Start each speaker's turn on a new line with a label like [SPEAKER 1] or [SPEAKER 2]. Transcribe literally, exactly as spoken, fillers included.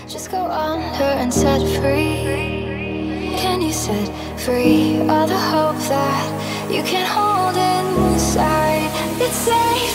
[SPEAKER 1] Just go under and set free. Can you set free all the hope that you can hold inside? It's safe.